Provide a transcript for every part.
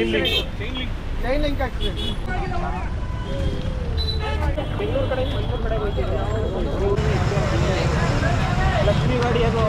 Chain link accident Bengaluru ಕಡೆ ಮೈಸೂರು ಕಡೆ ಹೋಗ್ತಿದ್ವಿ ಲಕ್ಷ್ಮಿ ಗಾಡಿ ಅದು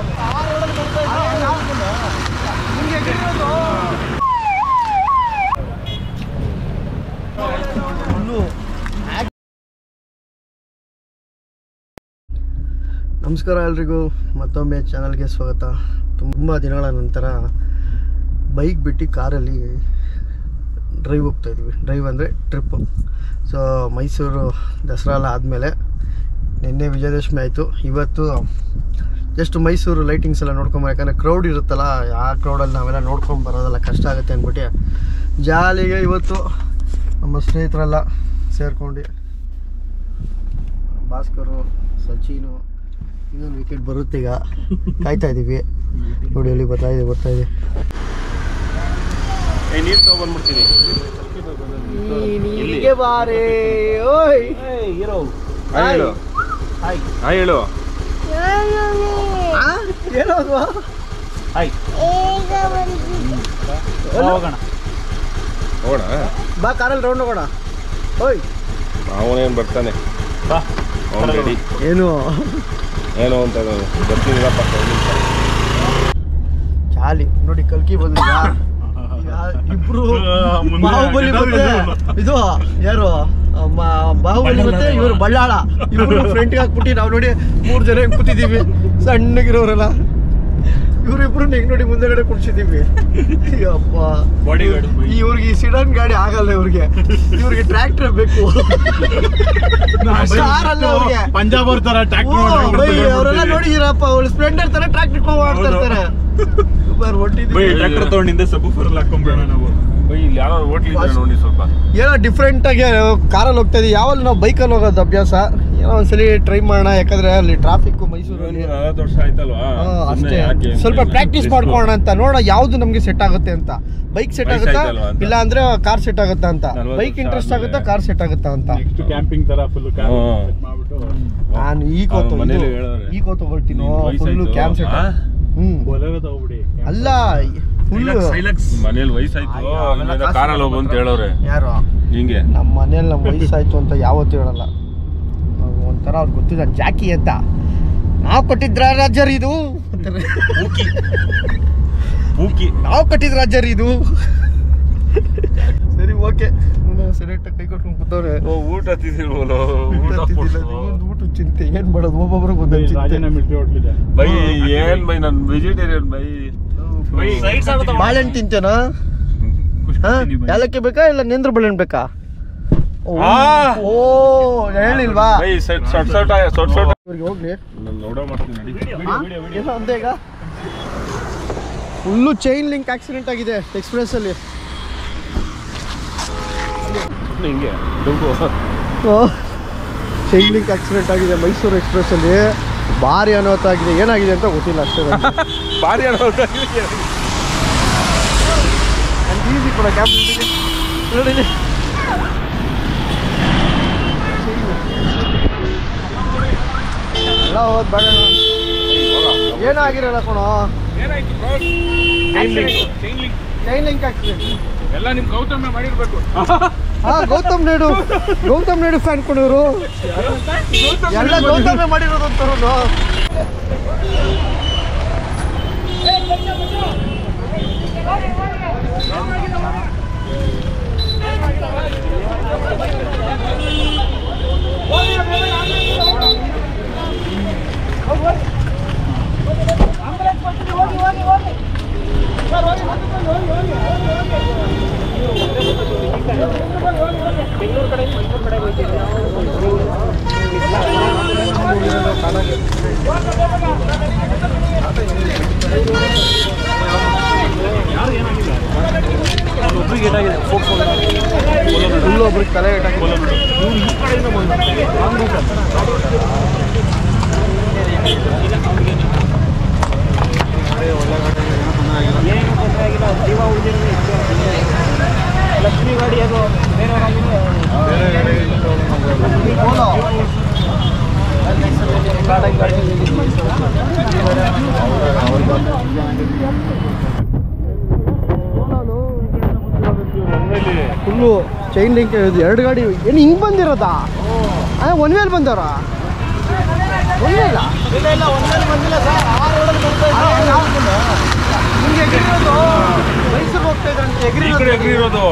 ನಮಸ್ಕಾರ ಎಲ್ರಿಗೂ ಮತ್ತೊಮ್ಮೆ ಚಾನಲ್ಗೆ ಸ್ವಾಗತ. ತುಂಬ ದಿನಗಳ ನಂತರ ಬೈಕ್ ಬಿಟ್ಟು ಕಾರಲ್ಲಿ ಡ್ರೈವ್ ಹೋಗ್ತಾಯಿದ್ವಿ. ಡ್ರೈವ್ ಅಂದರೆ ಟ್ರಿಪ್ಪು. ಸೊ ಮೈಸೂರು ದಸರಾ ಎಲ್ಲ ಆದಮೇಲೆ ನಿನ್ನೆ ವಿಜಯದಶಮಿ ಆಯಿತು. ಇವತ್ತು ಜಸ್ಟ್ ಮೈಸೂರು ಲೈಟಿಂಗ್ಸ್ ಎಲ್ಲ ನೋಡ್ಕೊಂಬ, ಯಾಕಂದರೆ ಕ್ರೌಡ್ ಇರುತ್ತಲ್ಲ, ಆ ಕ್ರೌಡಲ್ಲಿ ನಾವೆಲ್ಲ ನೋಡ್ಕೊಂಡು ಬರೋದೆಲ್ಲ ಕಷ್ಟ ಆಗುತ್ತೆ ಅಂದ್ಬಿಟ್ಟು ಜಾಲಿಗೆ ಇವತ್ತು ನಮ್ಮ ಸ್ನೇಹಿತರೆಲ್ಲ ಸೇರ್ಕೊಂಡು ಭಾಸ್ಕರು, ಸಚಿನು, ಇನ್ನೊಂದು ವಿಕೆಟ್ ಬರುತ್ತೆ ಈಗ ಕಾಯ್ತಾ ಇದ್ದೀವಿ. ನೋಡಿ ಅಲ್ಲಿ ಬರ್ತಾ ಇದೆ ನೀರು ತಗೊಂಡ್ಬಿಡ್ತೀನಿ. ಇಲ್ಲಿಗೆ ಬಾರೇ ಓಯ್ ಹೀರೋ ಹೇಳು ಹೇಳು ಹೇಳೋದು ಹೋಗೋಣ ಬಾ, ಕಾರಲ್ಲಿ ರೌಂಡ್ ಹೋಗೋಣ. ಓಯ್ ಅವನೇನು ಬರ್ತಾನೆ ಬಾ ರೆಡಿ. ಏನು ಅಂತ ಬರ್ತೀನಿಲ್ಲಪ್ಪ. ಚಾಲಿ ನೋಡಿ ಕಲ್ಕಿ ಬಂದಿಲ್ಲ. ಇಬ್ರು ಬಾಹುಬಲಿ ಬಂದೆ, ಇದು ಯಾರು ಬಾಹುಬಲಿ ಮತ್ತೆ ಇವರು ಬಳ್ಳಾಳ, ಇವ್ರು ಫ್ರಂಟ್ಗೆ ಹಾಕ್ಬಿಟ್ಟು ನಾವು ನೋಡಿ 3 ಜನ ಹೆಂಗ್ ಕೂತಿದ್ದೀವಿ ಸಣ್ಣಗಿರೋರೆಲ್ಲ. ಇವ್ರಿಬ್ರು ಹೆಂಗ್ ನೋಡಿ ಮುಂದೆಗಡೆ ಕುಡ್ಸಿದ್ದೀವಿ. ಅಪ್ಪ ಇವ್ರಿಗೆ ಈ ಸಿಡನ್ ಗಾಡಿ ಆಗಲ್ಲ, ಇವ್ರಿಗೆ ಟ್ರ್ಯಾಕ್ಟರ್ ಬೇಕು. ಪಂಜಾಬ್ ಅವ್ರ ಅವರೆಲ್ಲ ನೋಡಿದಿರಪ್ಪ, ಅವ್ರು ಸ್ಪ್ಲೆಂಡರ್ ತರ ಟ್ರ್ಯಾಕ್ಟರ್ ಮಾಡ್ತಾ ಇರ್ತಾರೆ. ಟ್ರ್ಯಾಕ್ಟರ್ ತಗೊಂಡಿಂದ ಸಬೂಫರ್ ಹಾಕೊಂಡ್ಬೇಡ ನಾವು. ನೋಡಿ ಸ್ವಲ್ಪ ಏನೋ ಡಿಫ್ರೆಂಟ್ ಆಗಿ ಕಾರಲ್ಲಿ ಹೋಗ್ತಾ ಇದೀವಿ. ಯಾವಲ್ಲಿ ನಾವು ಬೈಕಲ್ಲಿ ಹೋಗೋದು ಅಭ್ಯಾಸ, ಏನೋ ಒಂದ್ಸಲಿ ಟ್ರೈ ಮಾಡೋಣ. ಯಾಕಂದ್ರೆ ಅಲ್ಲಿ ಟ್ರಾಫಿಕ್ ಮೈಸೂರಲ್ಲಿ 40 ವರ್ಷ ಆಯ್ತಲ್ವಾ, ಅಷ್ಟೇ ಸ್ವಲ್ಪ ಪ್ರಾಕ್ಟೀಸ್ ಮಾಡ್ಕೊಳ್ಳೋಣ ಅಂತ ನೋಡೋಣ ಯಾವ್ದು ನಮ್ಗೆ ಸೆಟ್ ಆಗುತ್ತೆ ಅಂತ. ಬೈಕ್ ಸೆಟ್ ಆಗುತ್ತಾ ಇಲ್ಲ ಅಂದ್ರೆ ಕಾರ್ ಸೆಟ್ ಆಗುತ್ತಾ ಅಂತ. ಬೈಕ್ ಇಂಟ್ರೆಸ್ಟ್ ಆಗುತ್ತಾ ಕಾರ್ ಸೆಟ್ ಆಗುತ್ತಾ ಅಂತ. ಕ್ಯಾಂಪಿಂಗ್ ತರ ಫುಲ್ ನಾನು ಈಕೋ ತಗೊಳ್ತೀನಿ ಫುಲ್ ಕ್ಯಾಂಪ್ ಸೆಟ್. ಅಲ್ಲ ಮನೇಲಿ ವಯಸ್ಸಾಯ್ತು ಕಾರಲ್ಲಿ ಹೋಗು ಅಂತ ಹೇಳೋರೆ. ಯಾರು ಹಿಂಗೆ ನಮ್ಮ ಮನೇಲಿ ನಮ್ಮ ವಯಸ್ಸಾಯ್ತು ಅಂತ ಯಾವತ್ತೂ ಹೇಳಲ್ಲ. ಒಂಥರ ಅವ್ರಿಗೆ ಗೊತ್ತಿಲ್ಲ ಜಾಕಿ ಅಂತ. ನಾವು ಕೊಟ್ಟಿದ್ರ ರಾಜರ್ ಇದು, ನಾವು ಕೊಟ್ಟಿದ್ರ ರಾಜರ್ ಇದು. ಸರಿ ಓಕೆ, ಸೆಲೆಕ್ಟ್ ಕೈ ಕೊಟ್ಕೊಂಡು ಕೂತವ್ರೆ. ಊಟ ತಿಂದಿಲ್ವಲ್ಲ, ಊಟ ಚಿಂತೆ ಏನ್ ಮಾಡೋದು, ಒಬ್ಬೊಬ್ರಿಗೆ ಒಂದೊಂದು ಚಿಂತೆ. ಬೈ ಏನ್ ಬೈ ನಾನು ವೆಜಿಟೇರಿಯನ್ ಬೈ. ಬಾಳೆಹಣ್ಣು ತಿಂತೇನಾ? ಯಾಲಕ್ಕಿ ಬೇಕಾ ಇಲ್ಲ ನೇಂದ್ರ ಬಾಳೆಹಣ್ಣು ಬೇಕಾ? ಓ ಹೇಳಿಲ್ವಾ? ಹೋಗ್ಲಿ ಏನೋ ಅಂದೆ. ಈಗ ಫುಲ್ಲು ಚೈನ್ ಲಿಂಕ್ ಆಕ್ಸಿಡೆಂಟ್ ಆಗಿದೆ ಎಕ್ಸ್ಪ್ರೆಸ್ ಅಲ್ಲಿ. ಚೈನ್ ಲಿಂಕ್ ಆಕ್ಸಿಡೆಂಟ್ ಆಗಿದೆ ಮೈಸೂರು ಎಕ್ಸ್ಪ್ರೆಸ್ ಅಲ್ಲಿ. ಭಾರಿ ಅನಾಹುತ ಆಗಿದೆ. ಏನಾಗಿದೆ ಅಂತ ಗೊತ್ತಿಲ್ಲ ಅಷ್ಟೇ. ಭಾರಿ ಅನಾಹುತ ಆಗಿದೆ. ಈಸಿ ಕೂಡ ಕ್ಯಾಬ್ ನೋಡಿ ಎಲ್ಲ ಹೋದ್ ಬೇಡ. ಏನಾಗಿರಲ್ಲ ಕಣೋ, ಚೈನ್ ಲಿಂಕ್ ಆಕ್ಸಿಡೆಂಟ್ ಎಲ್ಲ ನಿಮ್ ಗೌತಮ್ ಮಾಡಿರ್ಬೇಕು. ಗೌತಮ್ ನಾಯ್ಡು ಫ್ಯಾನ್ ಕೊಡೋರು ಎಲ್ಲ ಗೌತಮೇ ಮಾಡಿರೋದು ಅಂತಾರು. ಬೆಂಗಳೂರು ಕಡೆ ಮೈಸೂರು ಕಡೆ ಹೋಗ್ತಿದ್ವಿ ಒಬ್ರಿಗೆ ಏನಾಗಿದೆ, ಫುಲ್ಲು ಒಬ್ರಿಗೆ ತಲೆ ಏಟಾಗಿದೆ. ಇವ್ರು ಈ ಕಡೆಯಿಂದ ಬಂದು ಏನು ತೊಂದರೆ ಆಗಿಲ್ಲ. ಜೀವ ಉಳಿದಿರೋ ಲಕ್ಷ್ಮಿ ಗಾಡಿ ಅದು ಬೇರೆ ಫುಲ್ಲು ಚೈನ್ ಲಿಂಕ್ ಎರಡು ಗಾಡಿ ಏನು ಹಿಂಗೆ ಬಂದಿರೋದಾ? ಅದೇ ಒನ್ ವೇಲ್ ಬಂದವ್ರ? ಒನ್ ವೇಲ ಬಂದಿಲ್ಲ ಸರ್, ಆ ರೋಡಲ್ಲಿ ಬರ್ತಾ ಹಿಂಗೆ ಎಗ್ರಿರೋದು ಮೈಸೂರಿಗೆ ಹೋಗ್ತಾ ಇದ್ರಂತೆ. ಎಗ್ರಿರೋದು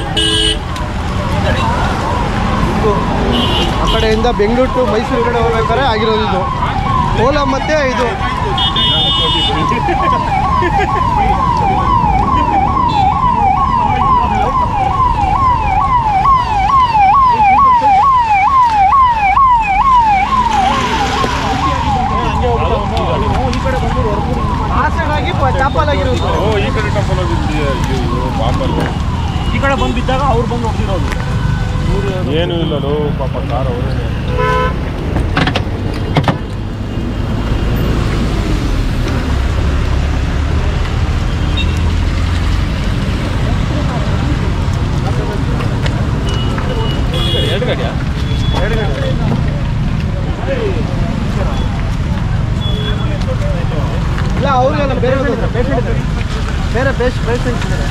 ಆ ಕಡೆಯಿಂದ ಬೆಂಗಳೂರು ಟು ಮೈಸೂರು ಕಡೆ ಹೋಗ್ಬೇಕಾದ್ರೆ ಆಗಿರೋದು ಇದು. ಓಲಾ ಮತ್ತೆ ಇದು ಟಾಪಲ್ ಆಗಿರೋದು. ಈ ಕಡೆ ಟಪಲ್ ಈ ಕಡೆ ಬಂದು ಬಿದ್ದಾಗ ಅವ್ರು ಬಂದು ಹೋಗ್ತಿರೋದು. ಏನೂ ಇಲ್ಲ ಪಾಪ ಕಾರ್ ಅವರೇನೆ. ಎರಡು ಗಾಡಿಯಾ? ಎರಡು ಗಾಡಿ ಇಲ್ಲ, ಅವ್ರಿಗೆಲ್ಲ ಬೇರೆ ಪೇಷಂಟ್ ಬೇರೆ ಪೇಷಂಟ್ಸ್ ಇದ್ದಾರೆ.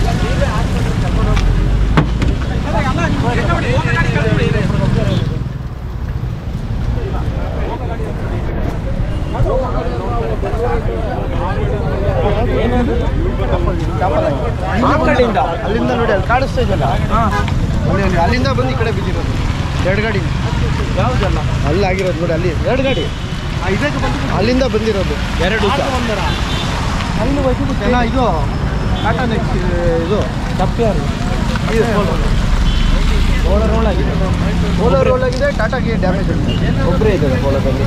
ಅಲ್ಲಿಂದ ನೋಡಿ, ಅಲ್ಲಿ ಕಾಣಿಸ್ತಾ ಇದೆಯಲ್ಲ, ಅಲ್ಲಿಂದ ಬಂದು ಈ ಕಡೆ ಬಿದ್ದಿರೋದು ಎರಡು ಗಾಡಿ. ಯಾವುದಲ್ಲ ಅಲ್ಲಿ ಆಗಿರೋದು ನೋಡಿ, ಅಲ್ಲಿ ಎರಡು ಗಾಡಿ ಅಲ್ಲಿಂದ ಬಂದಿರೋದು. ಎರಡು ಇದು ಟಾಟಾ ನೆಕ್ಸ್ಟ್ ಇದು ಓಲಾ ರೋಲ್ ಆಗಿದೆ, ಟಾಟಾಗೆ ಡ್ಯಾಮೇಜ್ ಆಗಿದೆ. ಒಬ್ಬರೇ ಇದ್ದಾರೆ ಓಲಾದಲ್ಲಿ,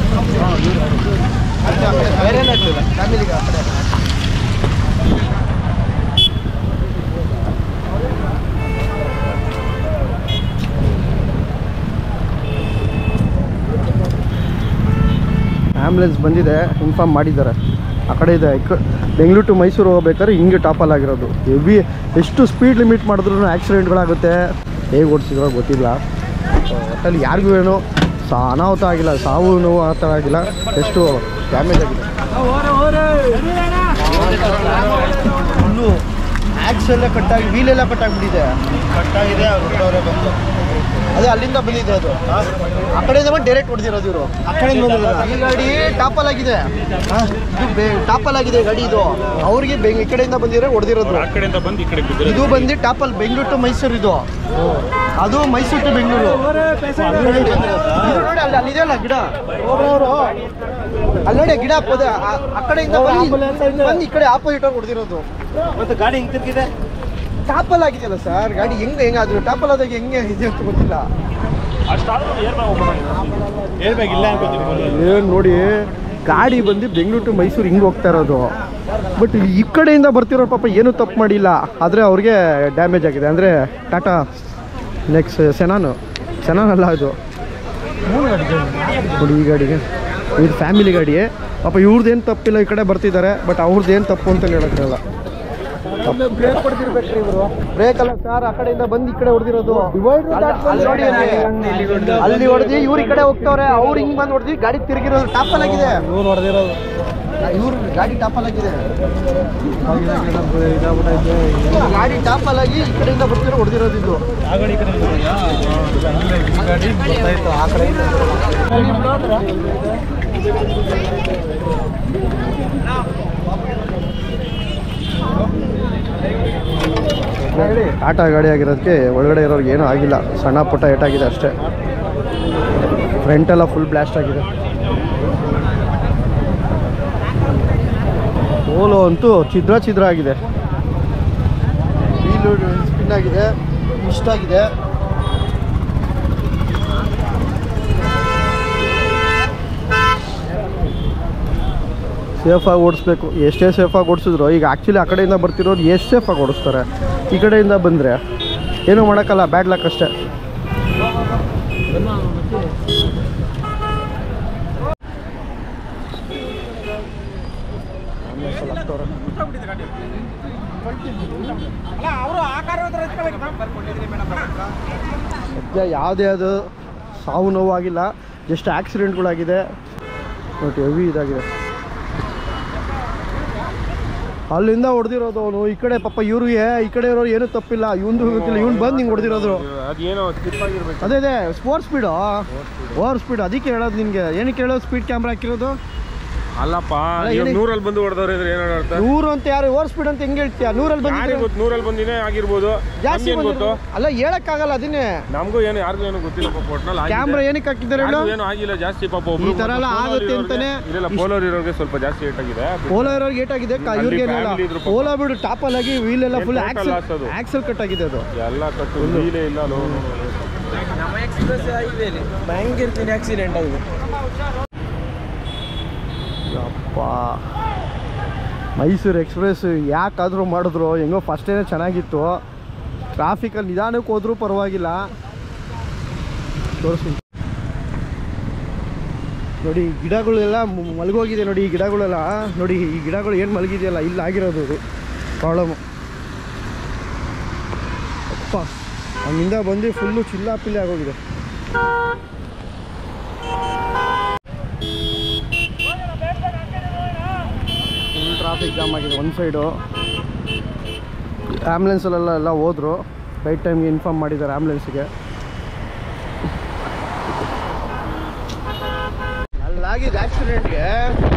ಬೇರೆ ಏನಾಗ್ತದೆ ಫ್ಯಾಮಿಲಿಗೆ ಆ ಕಡೆ. ಆ್ಯಂಬುಲೆನ್ಸ್ ಬಂದಿದೆ, ಇನ್ಫಾರ್ಮ್ ಮಾಡಿದ್ದಾರೆ. ಆ ಕಡೆ ಇದೆ, ಬೆಂಗಳೂರು ಟು ಮೈಸೂರು ಹೋಗ್ಬೇಕಾದ್ರೆ ಹಿಂಗೆ ಟಾಪಲ್ ಆಗಿರೋದು. ಹೆವಿ ಎಷ್ಟು ಸ್ಪೀಡ್ ಲಿಮಿಟ್ ಮಾಡಿದ್ರು ಆಕ್ಸಿಡೆಂಟ್ಗಳಾಗುತ್ತೆ. ಹೇಗೆ ಓಡಿಸಿದ್ರೋ ಗೊತ್ತಿಲ್ಲ. ಒಟ್ಟಲ್ಲಿ ಯಾರಿಗೂ ಏನೋ ಅನಾಹುತ ಆಗಿಲ್ಲ, ಸಾವು ನೋವು ಆ ಥರ ಆಗಿಲ್ಲ, ಎಷ್ಟು ಡ್ಯಾಮೇಜ್ ಆಗಿದೆ. ಫುಲ್ಲು ಆ್ಯಕ್ಸೆಲ್ಲ ಕಟ್ಟಾಗಿ, ವೀಲೆಲ್ಲ ಕಟ್ಟಾಗಿಬಿಟ್ಟಿದೆ. ಕಟ್ಟಾಗಿದೆ ಬಂದು ಅದೇ ಅಲ್ಲಿಂದ ಬಂದಿದೆ ಅದು. ಆ ಕಡೆಯಿಂದ ಬಂದು ಡೈರೆಕ್ಟ್ ಹೊಡೆದಿರೋದು ಇವರು. ಆ ಕಡೆಯಿಂದ ಬಂದಿರೋದು. ಈ ಗಾಡಿ ಟಾಪಲ್ ಆಗಿದೆ, ಇದು ಟಾಪಲ್ ಆಗಿದೆ ಗಾಡಿ. ಇದು ಅವ್ರಿಗೆ ಈ ಕಡೆಯಿಂದ ಬಂದಿರೋ ಹೊಡೆದಿರೋದು. ಆ ಕಡೆಯಿಂದ ಬಂದು ಈ ಕಡೆ ಇದು ಬಂದು ಟಾಪಲ್ ಬೆಂಗಳೂರು ಟು ಮೈಸೂರು. ಇದು ಅದು ಮೈಸೂರು ಟು ಬೆಂಗಳೂರು. ನೋಡಿ ಅಲ್ಲಿ ಅಲ್ಲಿದೆಯಲ್ಲ ಗಿಡ, ಅಲ್ಲಿ ನೋಡಿ ಗಿಡ ಹಾಕೋದೆ. ಆ ಕಡೆಯಿಂದ ಬಂದು ಈ ಕಡೆ ಆಪೋಸಿಟ್ ಆಗಿ ಹೊಡೆದಿರೋದು. ಮತ್ತೆ ಗಾಡಿ ಹಿಂಗೆ ತಿರ್ಗಿದೆ, ಟಾಪಲ್ ಆಗಿದೆಯಲ್ಲ ಸರ್ ಗಾಡಿ. ಹೆಂಗಾದ್ರು ಟಾಪಲ್ ಆದಾಗ ಹೆಂಗೆ ಇದೆ ಅಂತ ಗೊತ್ತಿಲ್ಲ. ಏನು ನೋಡಿ, ಗಾಡಿ ಬಂದು ಬೆಂಗಳೂರು ಟು ಮೈಸೂರು ಹಿಂಗೆ ಹೋಗ್ತಾ ಇರೋದು. ಬಟ್ ಈ ಕಡೆಯಿಂದ ಬರ್ತಿರೋ ಪಾಪ ಏನೂ ತಪ್ಪು ಮಾಡಿಲ್ಲ, ಆದರೆ ಅವ್ರಿಗೆ ಡ್ಯಾಮೇಜ್ ಆಗಿದೆ. ಅಂದರೆ ಟಾಟಾ ನೆಕ್ಸ್ಟ್ ಸೆನಾನಲ್ಲ ಇದು ನೋಡಿ. ಈ ಗಾಡಿಗೆ ಇದು ಫ್ಯಾಮಿಲಿ ಗಾಡಿ ಪಾಪ, ಇವ್ರದ್ದೇನು ತಪ್ಪಿಲ್ಲ, ಈ ಕಡೆ ಬರ್ತಿದ್ದಾರೆ. ಬಟ್ ಅವ್ರದ್ದೇನು ತಪ್ಪು ಅಂತ ಹೇಳೋಕ್ಕಾಗಲ್ಲ. ಬ್ರೇಕ್ ಹೊಡೆದಿರ್ಬೇಕ್ರಿ ಇವರು. ಬ್ರೇಕ್ ಅಲ್ಲ ಸರ್, ಆ ಕಡೆಯಿಂದ ಬಂದು ಈ ಕಡೆ ಹೊಡೆದಿರೋದು. ಅಲ್ಲಿ ಹೊಡೆದಿ ಇವ್ರು ಈ ಕಡೆ ಹೋಗ್ತವ್ರೆ, ಅವ್ರು ಹಿಂಗ್ ಬಂದು ಹೊಡೆದಿ ಗಾಡಿ ತಿರುಗಿರೋದು. ಟಾಪಲ್ ಆಗಿದೆ ಇವ್ರು ಹೊಡೆದಿರೋದು. ಇವ್ರು ಗಾಡಿ ಟಾಪಲ್ ಆಗಿದೆ, ಗಾಡಿ ಟಾಪಲ್ ಆಗಿ ಈ ಕಡೆಯಿಂದ ಬರ್ತಿರೋ ಹೊಡೆದಿರೋದು. ಇದು ಆ ಗಾಡಿ ಬರ್ತಾಯಿತ್ತು ಆ ಕಡೆ. ಟಾಟಾ ಗಾಡಿ ಆಗಿರೋದಕ್ಕೆ ಒಳಗಡೆ ಇರೋರಿಗೆ ಏನೂ ಆಗಿಲ್ಲ, ಸಣ್ಣ ಪುಟ್ಟ ಏಟಾಗಿದೆ ಅಷ್ಟೇ. ಫ್ರಂಟೆಲ್ಲ ಫುಲ್ ಬ್ಲಾಸ್ಟ್ ಆಗಿದೆ. ಓಲೋ ಅಂತೂ ಛಿದ್ರ ಆಗಿದೆ, ವೀಲು ಸ್ಪಿನ್ ಆಗಿದೆ, ಇಷ್ಟ ಆಗಿದೆ. ಸೇಫಾಗಿ ಓಡಿಸ್ಬೇಕು. ಎಷ್ಟೇ ಸೇಫಾಗಿ ಓಡಿಸಿದ್ರು ಈಗ ಆ್ಯಕ್ಚುಲಿ ಆ ಕಡೆಯಿಂದ ಬರ್ತಿರೋರು ಎಷ್ಟು ಸೇಫಾಗಿ ಓಡಿಸ್ತಾರೆ. ಈ ಕಡೆಯಿಂದ ಬಂದರೆ ಏನೂ ಮಾಡೋಕ್ಕಲ್ಲ, ಬ್ಯಾಡ್ ಲಕ್ ಅಷ್ಟೇ. ಸದ್ಯ ಯಾವುದೇ ಅದು ಸಾವು ನೋವು ಆಗಿಲ್ಲ, ಜಸ್ಟ್ ಆಕ್ಸಿಡೆಂಟ್ಗಳಾಗಿದೆ. ಬಟ್ ಹೆವಿ ಇದಾಗಿದೆ. ಅಲ್ಲಿಂದ ಹೊಡೆದಿರೋದು ಅವನು. ಈ ಕಡೆ ಪಾಪ ಇವ್ರಿಗೆ ಈ ಕಡೆ ಇರೋರು ಏನೂ ತಪ್ಪಿಲ್ಲ, ಇವ್ನು ಗೊತ್ತಿಲ್ಲ, ಇವ್ನು ಬಂದು ಹಿಂಗೆ ಹೊಡೆದಿರೋದು. ಅದೇನೋ ಸ್ಲಿಪ್ ಆಗಿರ್ಬೇಕು. ಅದೇ ಸ್ಪೋರ್ಟ್ಸ್ ಸ್ಪೀಡು, ಓವರ್ ಸ್ಪೀಡ್. ಅದಕ್ಕೆ ಹೇಳೋದು ನಿನಗೆ, ಏನಕ್ಕೆ ಹೇಳೋದು ಸ್ಪೀಡ್ ಕ್ಯಾಮ್ರಾ ಹಾಕಿರೋದು? ಅಲ್ಲಪ್ಪ 100 ಬಂದು ಹೊಡೆದವ್ರೆ ಅಂದ್ರೆ ಏನೋ ಅರ್ಥ? 100 ಅಂತ ಯಾರು ಓವರ್ ಸ್ಪೀಡ್ ಅಂತ ಹೆಂಗೆ ಹೇಳ್ತೀಯ? 100 100 ಬಂದಿನೇ ಆಗಿರ್ಬೋದು, ಜಾಸ್ತಿ ಗೊತ್ತು ಅಲ್ಲ, ಹೇಳಕ್ಕಾಗಲ್ಲ. ಅದನ್ನೇ ನಮಗೂ ಏನು ಯಾರಿಗೂ ಏನೋ ಗೊತ್ತಿಲ್ಲ ಪಾಪ. ಒಟ್ನಲ್ಲಿ ಕ್ಯಾಮ್ರಾ ಏನಕ್ಕೆ ಹಾಕಿದ್ದಾರೆ ಏನೋ ಆಗಿಲ್ಲ ಜಾಸ್ತಿ ಪಾಪ. ಈ ತರ ಎಲ್ಲ ಆಗುತ್ತೆ ಅಂತಾನೆ. ಇಲ್ಲ ಪೋಲೋರ್ ಇರೋರಿಗೆ ಸ್ವಲ್ಪ ಜಾಸ್ತಿ ಏಟ್ ಆಗಿದೆ. ಪೋಲೋ ಇರೋರಿಗೆ ಏಟ್ ಆಗಿದೆ, ಇವ್ರಿಗೆ ಪೋಲೋ ಬಿಡು ಟಾಪಲ್ ಆಗಿ ವೀಲ್ ಎಲ್ಲ ಫುಲ್ ಆಕ್ಸಲ್ ಕಟ್ ಆಗಿದೆ. ಅದು ಎಲ್ಲ ಕಟ್ಟು ವೀಲೇ ಇಲ್ಲ. ನಮ್ಮ ಎಕ್ಸ್ಪ್ರೆಸ್ ಆಗಿದೆ ಭಯಂಕರ ಆಕ್ಸಿಡೆಂಟ್ ಆಗಿದೆ. ಅಪ್ಪ ಮೈಸೂರು ಎಕ್ಸ್ಪ್ರೆಸ್ ಯಾಕಾದರೂ ಮಾಡಿದ್ರು, ಹೆಂಗೋ ಫಸ್ಟೇ ಚೆನ್ನಾಗಿತ್ತು. ಟ್ರಾಫಿಕಲ್ಲಿ ನಿಧಾನಕ್ಕೆ ಹೋದ್ರೂ ಪರವಾಗಿಲ್ಲ. ತೋರಿಸಿ ನೋಡಿ, ಗಿಡಗಳೆಲ್ಲ ಮಲಗೋಗಿದೆ ನೋಡಿ. ಈ ಗಿಡಗಳೆಲ್ಲ ನೋಡಿ, ಈ ಗಿಡಗಳು ಏನು ಮಲಗಿದೆಯಲ್ಲ, ಇಲ್ಲಿ ಆಗಿರೋದು ಅದು ಪ್ರಾಬ್ಲಮ್ಮು. ಅಪ್ಪ ಅಲ್ಲಿಂದ ಬಂದು ಫುಲ್ಲು ಚಿಲ್ಲಾಪಿಲ್ಲಿ ಆಗೋಗಿದೆ. ಫುಲ್ ಟ್ರಾಫಿಕ್ ಜಾಮ್ ಆಗಿದೆ ಒಂದು ಸೈಡು. ಆ್ಯಂಬುಲೆನ್ಸಲ್ಲೆಲ್ಲ ಹೋದರು, ರೈಟ್ ಟೈಮ್ಗೆ ಇನ್ಫಾರ್ಮ್ ಮಾಡಿದ್ದಾರೆ ಆ್ಯಂಬುಲೆನ್ಸ್ಗೆ. ಅಲ್ಲಾಗಿದ್ದು ಆಕ್ಸಿಡೆಂಟ್ಗೆ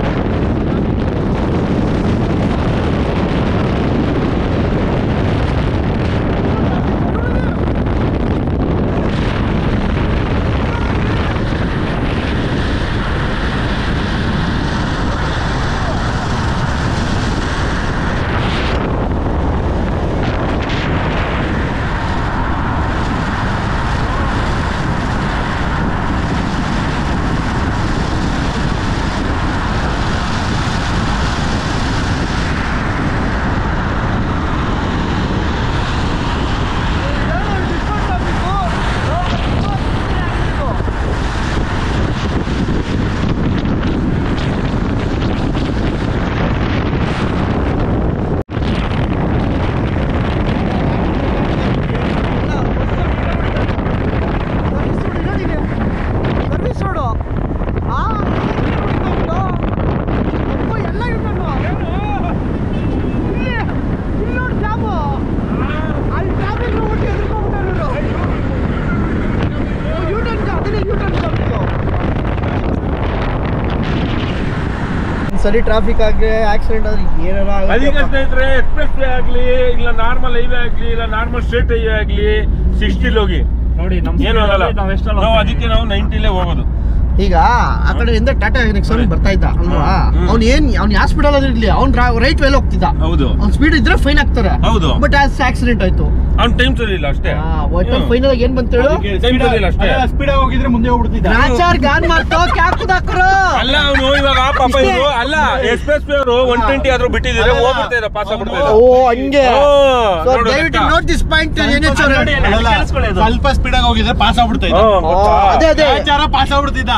ಸರಿ ಟ್ರಾಫಿಕ್ ಆಗಿ ಆಕ್ಸಿಡೆಂಟ್ ಆದ್ರೆ ಏನಾರ ಅದಕ್ಕೆ ಸ್ನೇಹಿತರೆ, ಎಕ್ಸ್ಪ್ರೆಸ್ ವೇ ಆಗಲಿ, ಇಲ್ಲ ನಾರ್ಮಲ್ ಹೈವೇ ಆಗಲಿ, ಇಲ್ಲ ನಾರ್ಮಲ್ ಸ್ಟ್ರೇಟ್ ಹೈವೇ ಆಗಲಿ, 60 ಹೋಗಿ ನೋಡಿ. ಏನು ಆಗಲ್ಲ, ನಾವು ಅದಕ್ಕೆ ನಾವು 90ಲೇ ಹೋಗೋದು. ಈಗ ಆ ಕಡೆಯಿಂದ ಟಾಟಾ ನೆಕ್ಸಾನ್ ಬರ್ತಾ ಇದ್ದ ಅಲ್ವಾ, ಅವ್ನು ಯಾವ ಸ್ಪೀಡ್ ಅಲ್ಲಿ ಇರ್ಲಿ, ಅವ್ನು ರೈಟ್ ವೇಲ್ ಹೋಗ್ತಿದ್ದ. ಹೌದು, ಅವ್ನು ಸ್ಪೀಡ್ ಇದ್ರೆ ಫೈನ್ ಆಗ್ತಾರೆ. ಹೌದು, ಬಟ್ ಆಕ್ಸಿಡೆಂಟ್ ಆಯ್ತು, ಅವ್ನು ಟೈಮ್ ಸರಿ ಇಲ್ಲ ಅಷ್ಟೇ. ಫೈನಲ್ ಏನ್ ಬಂತೇಳು, ಟೈಮ್ ಸರಿ ಇಲ್ಲ ಅಷ್ಟೇ. ಸ್ಪೀಡ್ ಆಗಿ ಹೋಗಿದ್ರೆ ಮುಂದೆ ಹೋಗ್ಬಿಡ್ತಿದ್ದ. ರಾಚಾರ್ ಗಾನ್ ಮಾಡ್ತೋ ಕ್ಯಾಪ್ದಾಕ್ರು ಅಲ್ಲ, ಅವನು ಇವಾಗ ಪಾಪ ಇವರು ಅಲ್ಲ, ಎಕ್ಸ್ಪ್ರೆಸ್ ವೇ ಅವರು 120 ಆದ್ರೂ ಬಿಟ್ಟಿದ್ರೆ ಹೋಗ್ಬಿಡ್ತಾ ಇದ್ದ, ಪಾಸ್ ಆಗ್ಬಿಡ್ತಾ ಇದ್ದ. ಓ ಹಂಗೆ. ದಯವಿಟ್ಟು ನೋಟ್ ದಿಸ್ ಪಾಯಿಂಟ್. ಸ್ವಲ್ಪ ಸ್ಪೀಡ್ ಆಗಿ ಹೋಗಿದ್ರೆ ಪಾಸ್ ಆಗ್ಬಿಡ್ತಾ ಇದ್ದ. ಅದೇ ಅದೇ ರಾಚಾರ ಪಾಸ್ ಆಗ್ಬಿಡ್ತಿದ್ದ.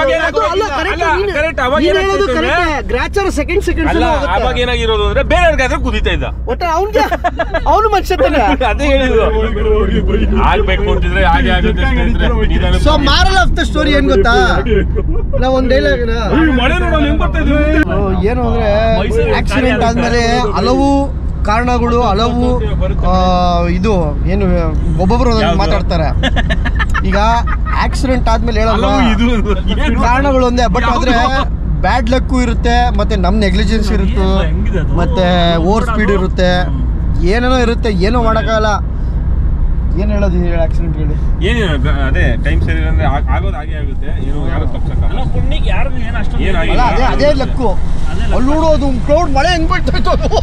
ಗ್ರಾಚಾರ ಸೆಕೆಂಡ್ ಅವಾಗ ಏನಾಗಿರೋದು ಅಂದ್ರೆ ಬೇರೆಯವ್ರಿಗಾದ್ರೆ ಕುದಿತಾ ಇದ್ದ. ಒಟ್ಟ ಅವನು ಮನುಷ್ಯ ಅದೇ ಹೇಳಿದ್ರು, ಆಗ್ಬೇಕು ಅಂತಿದ್ರೆ ಹಾಗೆ ಆಗುತ್ತೆ. So moral of the story ಏನ್ ಗೊತ್ತಾ, ನಾವ್ ಒಂದ್ ಡೈಲಾಗ್ ಏನು ಅಂದ್ರೆ, ಆಕ್ಸಿಡೆಂಟ್ ಆದ್ಮೇಲೆ ಹಲವು ಕಾರಣಗಳು, ಹಲವು ಇದು ಏನು ಒಬ್ಬೊಬ್ರು ಮಾತಾಡ್ತಾರೆ. ಈಗ ಆಕ್ಸಿಡೆಂಟ್ ಆದ್ಮೇಲೆ ಹೇಳಲ್ಲ ಕಾರಣಗಳು ಒಂದೇ, ಬಟ್ ಆದ್ರೆ ಬ್ಯಾಡ್ ಲಕ್ಕು ಇರುತ್ತೆ, ಮತ್ತೆ ನಮ್ ನೆಗ್ಲಿಜೆನ್ಸ್ ಇರುತ್ತೆ, ಮತ್ತೆ ಓವರ್ ಸ್ಪೀಡ್ ಇರುತ್ತೆ, ಏನೇನೋ ಇರುತ್ತೆ, ಏನೋ ಮಾಡಕ್ಕಾಗಲ್ಲ. ಏನ್ ಹೇಳೋದು ಆಕ್ಸಿಡೆಂಟ್ ಹೇಳಿ? ಏನೇನು ಅದೇ ಟೈಮ್ ಸರಿ ಅಂದ್ರೆ ಆಗೋದು ಹಾಗೆ ಆಗುತ್ತೆ. ಏನು ಯಾರು ತಪ್ಸಕ್ಕಲ್ಲ, ಪುಣ್ಯಕ್ಕೆ ಯಾರಿಗೂ ಏನು ಅಷ್ಟೊಂದು ಅದೇ ಲಕ್ಕು. ಅಲ್ಲಿ ನೋಡೋದು ಕ್ರೌಡ್ ಮಳೆ ಹೆಂಗ್ ಬಿಡ್ತಾಯ್ತು ಅದು.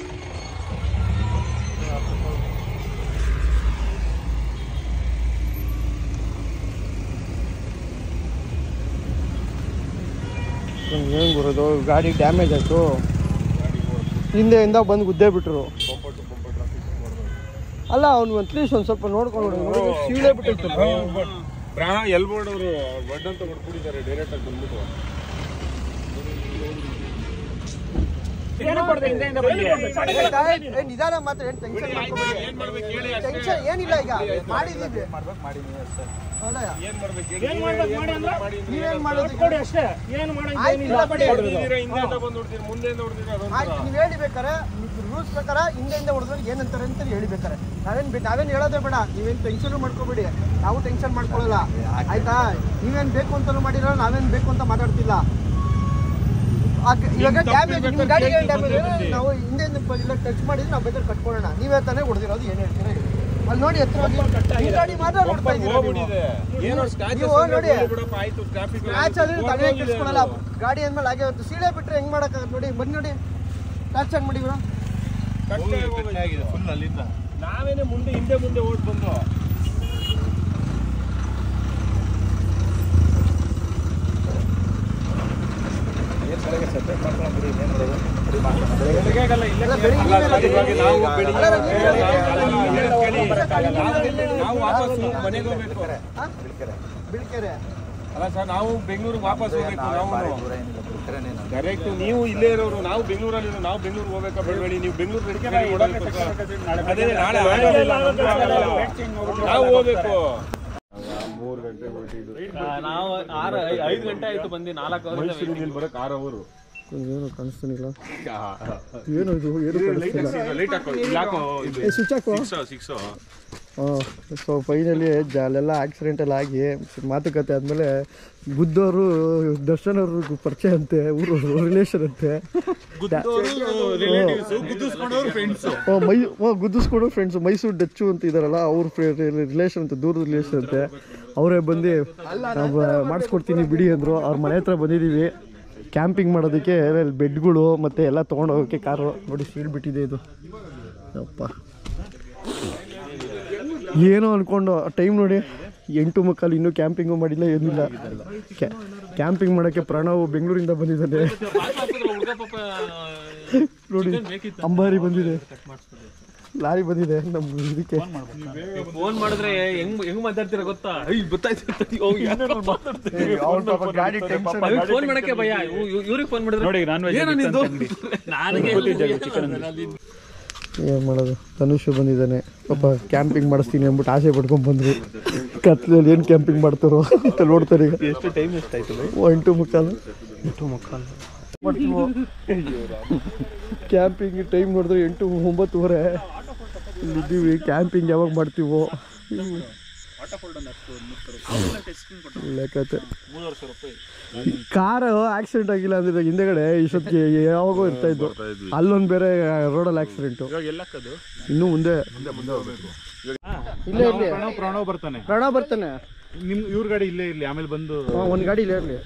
ಏನು ಬರೋದು, ಗಾಡಿ ಡ್ಯಾಮೇಜ್ ಆಯಿತು, ಹಿಂದೆಯಿಂದ ಬಂದು ಗುದ್ದೇ ಬಿಟ್ರು. ಅಲ್ಲ ಅವ್ನು ಅಟ್ಲೀಸ್ಟ್ ಒಂದು ಸ್ವಲ್ಪ ನೋಡ್ಕೊಂಡು ಸೀಳೇ ಬಿಟ್ಟಿರ್ತಾರೆ. ಎಲ್ಬೋರ್ಡ್ ಅವರು ಬಡ್ ಅಂತ ಕೊಟ್ಬಿಟ್ಟಿದ್ದಾರೆ ಡೈರೆಕ್ಟ್ ಆಗಿ ಬಂದ್ಬಿಟ್ಟು. ನಿಧಾನ ಮಾತ್ರ ಟೆನ್ಷನ್ ಏನಿಲ್ಲ. ಈಗ ಮಾಡಿದೀವಿ ನೀವೇನ್ ಮಾಡೋದು ನೀವ್ ಹೇಳಿ ಬೇಕಾರೆ ರೂಲ್ಸ್ ಪ್ರಕಾರ ಹಿಂದೆಯಿಂದ ಹೊಡೆದ್ರೆ ಏನಂತಾರೆ ಅಂತ ಹೇಳಿಬೇಕಾರೆ ನಾವೇನ್ ಹೇಳೋದೇ ಬೇಡ. ನೀವೇನ್ ಟೆನ್ಷನ್ ಮಾಡ್ಕೋಬೇಡಿ, ನಾವು ಟೆನ್ಷನ್ ಮಾಡ್ಕೊಳ್ಳಲ್ಲ ಆಯ್ತಾ. ನೀವೇನ್ ಬೇಕು ಅಂತಾನು ಮಾಡಿರೋ, ನಾವೇನ್ ಬೇಕು ಅಂತ ಮಾತಾಡ್ತಿಲ್ಲ. ಇವಾಗ ಡ್ಯಾಮೇಜ್ ನಿಮ್ಮ ಗಾಡಿಗೆ ಡ್ಯಾಮೇಜ್ ನಾವು ಹಿಂದೆಯಿಂದ ಟಚ್ ಮಾಡಿದ್ರೆ ನಾವು ಬೇಕಾದ್ರೆ ಕಟ್ಕೊಳ್ಳೋಣ. ನೀವೇ ತಾನೇ ಹೊಡೆದಿರೋದು, ಏನ್ ಹೇಳ್ತೀರಾ ಅಲ್ಲಿ ನೋಡಿ. ಹತ್ರ ಗಾಡಿ ಮಾತ್ರ ನೋಡ್ತಾ ಇದ್ದೀರಾ ನೀವು ನೋಡಿ. ಸ್ಕ್ರಾಚ್ ಆದ್ರೆ ತಲೆ ಕೆಡಿಸ್ಕೊಳ್ಳಲ್ಲ. ಗಾಡಿ ಅಂದ್ಮೇಲೆ ಹಾಗೆ ಸೀಳೆ ಬಿಟ್ರೆ ಹೆಂಗ್ ಮಾಡಕ್ಕಾಗತ್ತೆ ನೋಡಿ. ಬನ್ನಿ ನೋಡಿ, ಟಚ್ ಆಗಿ ಮಾಡಿ ಬಿಡ. ನಾವೇನೆ ಮುಂದೆ ಹಿಂದೆ ಓಡ್ ಬಂದು ಅಲ್ಲ ಸರ್, ನಾವು ಬೆಂಗಳೂರಿಗೆ ವಾಪಸ್ ಹೋಗ್ಬೇಕು. ನಾವು ಕರೆಕ್ಟ್, ನೀವು ಇಲ್ಲೇ ಇರೋರು, ನಾವು ಬೆಂಗಳೂರಲ್ಲಿ ನಾವು ಬೆಂಗಳೂರಿಗೆ ಹೋಗ್ಬೇಕಾ ಬೇಡಬೇಡಿ. ನೀವು ಬೆಂಗಳೂರು ಅದೇ ನಾಳೆ ನಾವು ಹೋಗ್ಬೇಕು. 3 ಗಂಟೆ ನಾವು 5 ಗಂಟೆ ಆಯ್ತು ಬಂದು 4 ಅವರ್ ಬರಕ್ 6 ಅವರು. ಏನು ಕಾಣಿಸ್ತಾನಿಲ್ಲ. ಏನು ಇದು ಏನು ಸ್ವಿಚ್ ಹಾಕೋ. ಸೊ ಫೈನಲಿ ಅಲ್ಲೆಲ್ಲ ಆಕ್ಸಿಡೆಂಟ್ ಎಲ್ಲ ಆಗಿ ಮಾತುಕತೆ ಆದಮೇಲೆ ಗುದ್ದೋರು ದರ್ಶನ್ ಅವ್ರಿಗೂ ಪರಿಚಯ ಅಂತೆ, ಊರು ರಿಲೇಷನ್ ಅಂತೆ. ಗುದ್ದಿಸ್ಕೊಂಡವ್ರು ಫ್ರೆಂಡ್ಸು. ಮೈಸೂರು ಡಚ್ಚು ಅಂತ ಇದಾರಲ್ಲ, ಅವ್ರ ರಿಲೇಷನ್ ಅಂತೆ, ದೂರದ ರಿಲೇಷನ್ ಅಂತೆ. ಅವರೇ ಬಂದು ನಾವು ಮಾಡಿಸ್ಕೊಡ್ತೀನಿ ಬಿಡಿ ಅಂದರು. ಅವ್ರ ಮನೆ ಹತ್ರ ಬಂದಿದ್ದೀವಿ ಕ್ಯಾಂಪಿಂಗ್ ಮಾಡೋದಕ್ಕೆ. ಬೆಡ್ಗಳು ಮತ್ತು ಎಲ್ಲ ತೊಗೊಂಡೋಗೋಕ್ಕೆ ಕಾರು ನೋಡಿ ಸೀಲ್ ಬಿಟ್ಟಿದೆ ಇದು. ಅಪ್ಪ ಏನೋ ಅಂದ್ಕೊಂಡು ಟೈಮ್ ನೋಡಿ 8:45, ಇನ್ನೂ ಕ್ಯಾಂಪಿಂಗು ಮಾಡಿಲ್ಲ, ಏನಿಲ್ಲ. ಕ್ಯಾಂಪಿಂಗ್ ಮಾಡೋಕ್ಕೆ ಪ್ರಣವ್ ಬೆಂಗಳೂರಿಂದ ಬಂದಿದ್ದಾನೆ ನೋಡಿ. ಅಂಬಾರಿ ಬಂದಿದೆ, ಲಾರಿ ಬಂದಿದೆ. ನಮ್ಮ ಇದಕ್ಕೆ ಫೋನ್ ಮಾಡಿದ್ರೆ ಹೆಂಗ್ ಮಾತಾಡ್ತೀರ ಗೊತ್ತಾ? ಗಾಡಿ ಟೆನ್ಷನ್. ಫೋನ್ ಮಾಡಕ್ಕೆ ಭಯ, ಇವ್ರಿಗೆ ಫೋನ್ ಮಾಡಿದ್ರೆ ನೋಡಿ ಏನು ಮಾಡೋದು. ಧನುಷ್ ಬಂದಿದ್ದಾನೆ ಪಾಪ, ಕ್ಯಾಂಪಿಂಗ್ ಮಾಡಿಸ್ತೀನಿ ಅಂದ್ಬಿಟ್ಟು ಆಸೆ ಪಡ್ಕೊಂಡು ಬಂದರು. ಕತ್ಲಲ್ಲಿ ಏನು ಕ್ಯಾಂಪಿಂಗ್ ಮಾಡ್ತಾರೋ ಅಂತ ನೋಡ್ತಾರೆ. ಈಗ ಎಷ್ಟು ಟೈಮ್ ಎಷ್ಟಾಯ್ತು? 8:45 ಕ್ಯಾಂಪಿಂಗ್ ಟೈಮ್ ನೋಡಿದ್ರೆ 8-9:30 ಇಲ್ಲಿದ್ದೀವಿ. ಕ್ಯಾಂಪಿಂಗ್ ಯಾವಾಗ ಮಾಡ್ತೀವೋ ಲೆಕ್ಕತೆ. ಕಾರು ಆಕ್ಸಿಡೆಂಟ್ ಆಗಿಲ್ಲ ಅಂದ್ರೆ ಹಿಂದೆಗಡೆ ಇಷ್ಟೊತ್ತಿಗೆ ಯಾವಾಗೋ ಇರ್ತಾ ಇದ್ದು. ಅಲ್ಲೊಂದು ಬೇರೆ ರೋಡಲ್ಲಿ ಆಕ್ಸಿಡೆಂಟು. ಇನ್ನೂ ಮುಂದೆ ಇಲ್ಲೇ ಇರಲಿ. ಪ್ರಣವ್ ಬರ್ತಾನೆ. ನಿಮ್ ಇವ್ರ ಗಾಡಿ ಇಲ್ಲೇ ಇರ್ಲಿ, ಆಮೇಲೆ ಬಂದು ಒಂದು ಗಾಡಿ ಇಲ್ಲೇ ಇರಲಿ.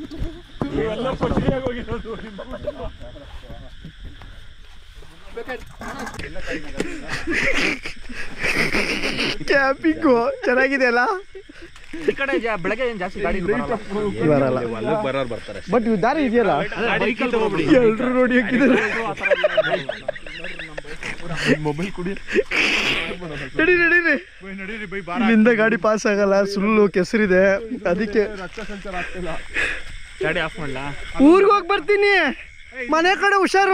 ಕ್ಯಾಂಪಿಂಗು ಚೆನ್ನಾಗಿದೆ ಅಲ್ಲ. ಈ ಕಡೆ ಬೆಳಗ್ಗೆ ಏನ್ ಜಾಸ್ತಿ ಗಾಡಿ ಬರಲ್ಲ, ಬಟ್ ಇವ್ ದಾರಿ ಇದೆಯಲ್ಲ, ಎಲ್ರು ನೋಡಿ ಹಾಕಿದ್ದಾರೆ. ಮೊಬೈಲ್ ಕುಡಿ, ನಡೀರಿ ಇಲ್ಲಿಂದ ಗಾಡಿ ಪಾಸ್ ಆಗಲ್ಲ, ಸುಳ್ಳು ಕೆಸರಿದೆ. ಅದಕ್ಕೆ ಗಾಡಿ ಆಫ್ ಮಾಡಲ್ಲ. ಊರಿಗೆ ಹೋಗಿ ಬರ್ತೀನಿ, ಮನೆ ಕಡೆ ಹುಷಾರು.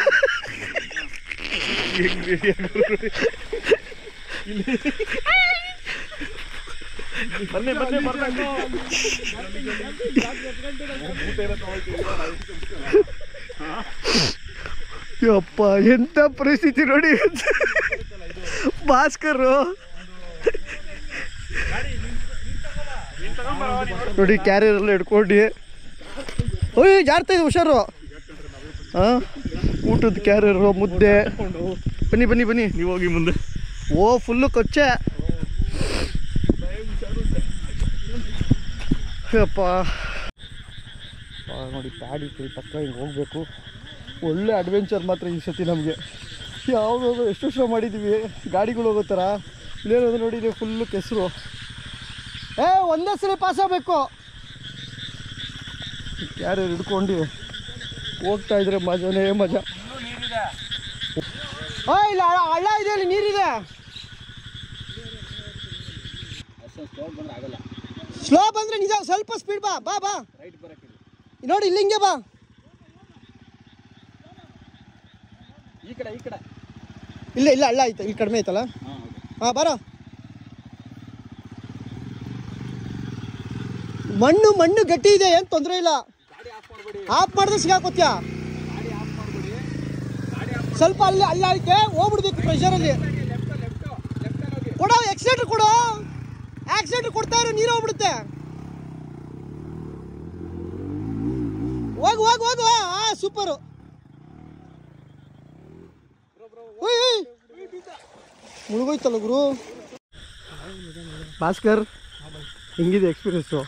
ಯಪ್ಪ ಎಂತ ಪರಿಸ್ಥಿತಿ ನೋಡಿ. ಭಾಸ್ಕರ್ ನೋಡಿ ಕ್ಯಾರಿಯರೆಲ್ಲ ಹಿಡ್ಕೊಂಡು, ಓಯ್ ಜಾರ್ತಾ ಇದೆ, ಹುಷಾರು. ಹಾಂ, ಊಟದ ಕ್ಯಾರಿಯರು, ಮುದ್ದೆ. ಬನ್ನಿ ನೀವು ಹೋಗಿ ಮುಂದೆ. ಓ ಫುಲ್ಲು ಕೊಚ್ಚೆ. ಅಪ್ಪ ನೋಡಿ ಪ್ಯಾಡಿ ಪಕ್ಕ ಹಿಂಗೆ ಹೋಗ್ಬೇಕು. ಒಳ್ಳೆ ಅಡ್ವೆಂಚರ್ ಮಾತ್ರ ಈ ಸತಿ ನಮಗೆ. ಯಾವುದಾದ್ರು ಎಷ್ಟು ವರ್ಷ ಮಾಡಿದ್ದೀವಿ ಗಾಡಿಗಳು ಹೋಗೋ ಥರ. ಇಲ್ಲೇನದು ನೋಡಿ, ನೀವು ಫುಲ್ಲು ಕೆಸರು. ಒಂದೇ ಸಲ ಪಾಸ್ ಆಗಬೇಕು. ಯಾರು ಹಿಡ್ಕೊಂಡು ಹೋಗ್ತಾ ಇದ್ರೆ ಮಜಾನೇ ಮಜಾ. ಇಲ್ಲ ಹಳ್ಳ ಇದೆ, ಅಲ್ಲಿ ನೀರಿದೆ. ಸ್ಲೋ ಬಂದ್ರೆ ನಿಜ, ಸ್ವಲ್ಪ ಸ್ಪೀಡ್ ಬಾ. ನೋಡಿ ಇಲ್ಲಿ ಹಿಂಗೆ ಬಾ. ಇಲ್ಲ ಇಲ್ಲ ಹಳ್ಳ ಆಯ್ತು, ಇಲ್ಲಿ ಕಡಿಮೆ ಆಯ್ತಲ್ಲ. ಹಾಂ ಬಾರೋ. ಮಣ್ಣು ಗಟ್ಟಿ ಇದೆ, ಏನು ತೊಂದರೆ ಇಲ್ಲ. ಆಫ್ ಮಾಡಿದ್ರೆ ಸಿಗಾಕೋತ್ಯಾ ಸ್ವಲ್ಪ. ಅಲ್ಲಿ ಐತೆ, ಹೋಗ್ಬಿಡ್ಬೇಕು ಪ್ರೆಷರಲ್ಲಿ. ಕೊಡೋ ಎಕ್ಸಿಲೇಟರ್ ಕೊಡು, ಆಕ್ಸಿಲೇಟರ್ ಕೊಡ್ತಾ ಇರೋ ನೀರು ಹೋಗ್ಬಿಡುತ್ತೆ. ಹೋಗು. ಹಾಂ ಸೂಪರು. ಮುಳುಗೋಯ್ತಲ್ಲ ಗುರು. ಭಾಸ್ಕರ್, ಹೆಂಗಿದೆ ಎಕ್ಸ್ಪೀರಿಯನ್ಸು?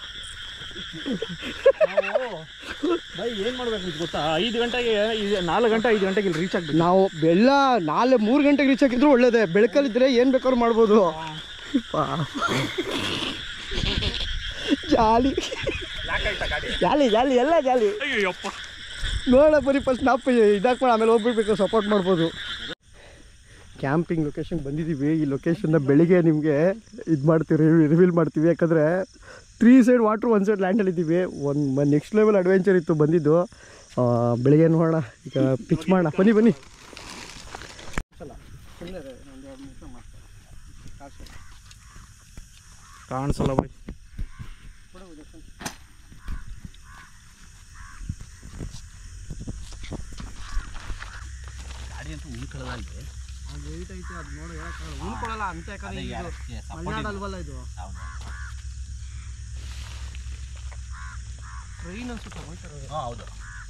ಏನ್ ಮಾಡ್ಬೇಕು ಗೊತ್ತಾ, 5 ಗಂಟೆಗೆ 4 ಗಂಟೆ 5 ಗಂಟೆಗೆ ಇಲ್ಲಿ ರೀಚ್ ಆಗ್ಬೇಕು. ನಾವು ಬೆಲ್ಲ 3 ಗಂಟೆಗೆ ರೀಚ್ ಆಗಿದ್ರು ಒಳ್ಳೇದೇ. ಬೆಳಕಲ್ಲಿದ್ರೆ ಏನು ಬೇಕಾದ್ರೂ ಮಾಡ್ಬೋದು. ಜಾಲಿ ಎಲ್ಲ ಜಾಲಿ. ನೋಡ ಬರೀ ಫಸ್ಟ್ ನಾವು ಇದಾಕ್ಮಾಡಿ ಆಮೇಲೆ ಹೋಗ್ಬಿಡ್ಬೇಕು, ಸಪೋರ್ಟ್ ಮಾಡ್ಬೋದು. ಕ್ಯಾಂಪಿಂಗ್ ಲೊಕೇಶನ್ ಬಂದಿದ್ದೀವಿ. ಈ ಲೊಕೇಶನ್ನ ಬೆಳಿಗ್ಗೆ ನಿಮಗೆ ಇದು ಮಾಡ್ತೀವಿ, ರಿವೀಲ್ ಮಾಡ್ತೀವಿ. ಯಾಕಂದರೆ 3 ಸೈಡ್ ವಾಟ್ರು, 1 ಸೈಡ್ ಲ್ಯಾಂಡಲ್ಲಿದ್ದೀವಿ. ಒಂದು ನೆಕ್ಸ್ಟ್ ಲೆವೆಲ್ ಅಡ್ವೆಂಚರ್ ಇತ್ತು ಬಂದಿದ್ದು. ಬೆಳಿಗ್ಗೆ ನೋಡೋಣ, ಈಗ ಪಿಚ್ ಮಾಡೋಣ. ಬನ್ನಿ ಕಾಣಿಸಲ್ಲ ಬೈ. ಗಾಡಿ ಅಂತೂ ಉಳ್ಕೊಳ್ಳಲ್ಲ. ವೆಯ್ಟ್ ಐತೆ, ಅದು ನೋಡಿ ಹೇಳೋಕ್ಕಾಗಲ್ಲ. ಉಳ್ಕೊಳ್ಳಲ್ಲ ಅಂತ. ಯಾಕಂದರೆ ಮಲೆನಾಡಲ್ವಲ್ಲ ಇದು. ಟ್ರೈನ್ ಅನ್ಸುತ್ತೆ ಹೋಗ್ತಿರೋದು. ಹೌದು.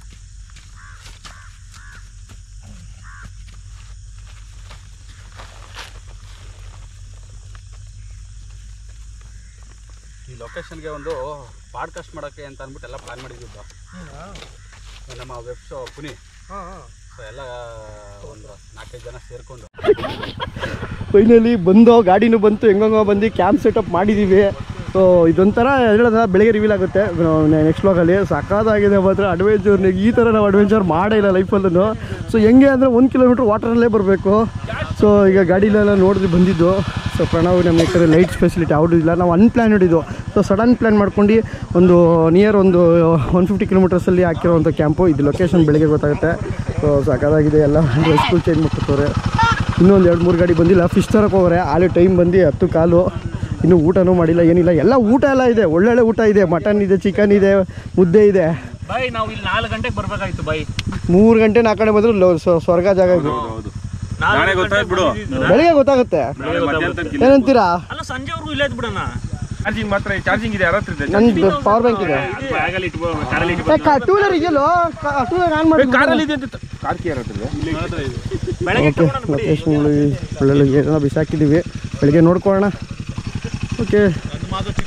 ಈ ಲೊಕೇಶನ್ಗೆ ಒಂದು ಪಾಡ್ಕಾಸ್ಟ್ ಮಾಡೋಕ್ಕೆ ಅಂತ ಅಂದ್ಬಿಟ್ಟು ಎಲ್ಲ ಪ್ಲಾನ್ ಮಾಡಿದ್ದು ನಮ್ಮ ವೆಬ್ ಶೋ ಪುನಿ. ಸೊ ಎಲ್ಲ ಒಂದು 4-5 ಜನ ಸೇರಿಕೊಂಡು ಫೈನಲಿ ಬಂದು, ಗಾಡಿನೂ ಬಂತು, ಹೆಂಗೋ ಬಂದು ಕ್ಯಾಂಪ್ ಸೆಟಪ್ ಮಾಡಿದ್ದೀವಿ. ಸೊ ಇದೊಂಥರ ಹೇಳೋದ ಬೆಳಗ್ಗೆ ರಿವೀಲ್ ಆಗುತ್ತೆ ನೆಕ್ಸ್ಟ್ ವ್ಲಾಗಲ್ಲಿ. ಸಖತ್ತಾಗಿದೆ ಮಾತ್ರ ಅಡ್ವೆಂಚರ್. ಈ ಥರ ನಾವು ಅಡ್ವೆಂಚರ್ ಮಾಡೇ ಇಲ್ಲ ಲೈಫಲ್ಲೂ. ಸೊ ಹೆಂಗೆ ಅಂದರೆ 1 ಕಿಲೋಮೀಟ್ರ್ ವಾಟರಲ್ಲೇ ಬರಬೇಕು. ಸೊ ಈಗ ಗಾಡಿಲೆಲ್ಲ ನೋಡಿದ್ರೆ ಬಂದಿದ್ದು. ಸೊ ಪ್ರಣವ್ ನಮ್ಮ ಕಡೆ ಲೈಟ್ಸ್ ಫೆಸಿಲಿಟಿ ಯಾವುದೂ ಇಲ್ಲ. ನಾವು ಅನ್ಪ್ಲ್ಯಾನ್ ಹಿಡಿದು, ಸೊ ಸಡನ್ ಪ್ಲ್ಯಾನ್ ಮಾಡ್ಕೊಂಡು ಒಂದು ನಿಯರ್ 150 ಕಿಲೋಮೀಟರ್ಸಲ್ಲಿ ಹಾಕಿರೋವಂಥ ಕ್ಯಾಂಪು. ಇದು ಲೊಕೇಶನ್ ಬೆಳಗ್ಗೆ ಗೊತ್ತಾಗುತ್ತೆ. ಸೊ ಸಖತ್ತಾಗಿದೆ. ಎಲ್ಲ ಸ್ಕೂಲ್ ಚೇಂಜ್ ಮಾಡ್ಕೊತವ್ರೆ. ಇನ್ನೊಂದು 2-3 ಗಾಡಿ ಬಂದಿಲ್ಲ. ಫಿಶ್ ತರಕ್ಕೆ ಹೋಗ್ರೆ. ಆಲೇ ಟೈಮ್ ಬಂದು 10 ಕಾಲು. ಇನ್ನೂ ಊಟನೂ ಮಾಡಿಲ್ಲ, ಏನಿಲ್ಲ. ಎಲ್ಲ ಊಟ ಎಲ್ಲ ಇದೆ, ಒಳ್ಳೊಳ್ಳೆ ಊಟ ಇದೆ. ಮಟನ್ ಇದೆ, ಚಿಕನ್ ಇದೆ, ಮುದ್ದೆ ಇದೆ. ಬೈ ನಾವು ಇಲ್ಲಿ 4 ಗಂಟೆಗೆ ಬರ್ಬೇಕಾಯ್ತು ಬೈ. 3 ಗಂಟೆ 4 ಕಡೆ ಬಂದ್ರು ಸ್ವರ್ಗ ಜಾಗ ಇದು. ಬೆಳಿಗ್ಗೆ ಗೊತ್ತಾಗುತ್ತೆ. ಏನಂತೀರಾ? ಅಲ್ಲ ಸಂಜೆವರೆಗೂ ಇಲ್ಲೇ ಇದ್ಬಿಡೋಣ. ಚಾರ್ಜಿಂಗ್ ಮಾತ್ರ ಚಾರ್ಜಿಂಗ್ ಇದೆ. ನನ್ನ ಪವರ್ ಬ್ಯಾಂಕ್ ಇದೆ. ಟೂ ವೀಲರ್ ಇದೆಯಲ್ಲೋ, ಟೂ ವೀಲರ್ ಆನ್ ಮಾಡಿ. ಕಾರಲ್ಲಿ ಇದೆ ಅಂತ ಕಾರ್ ಕೇರ್ ಹತ್ತಿರ ಓಕೆ, ಲೊಕೇಶನ್ಗಳು ಒಳ್ಳೊಳ್ಳೆ ಏನೋ ಬಿಸಾಕಿದ್ದೀವಿ. ಬೆಳಿಗ್ಗೆ ನೋಡ್ಕೊಳ್ಳೋಣ. ಓಕೆ,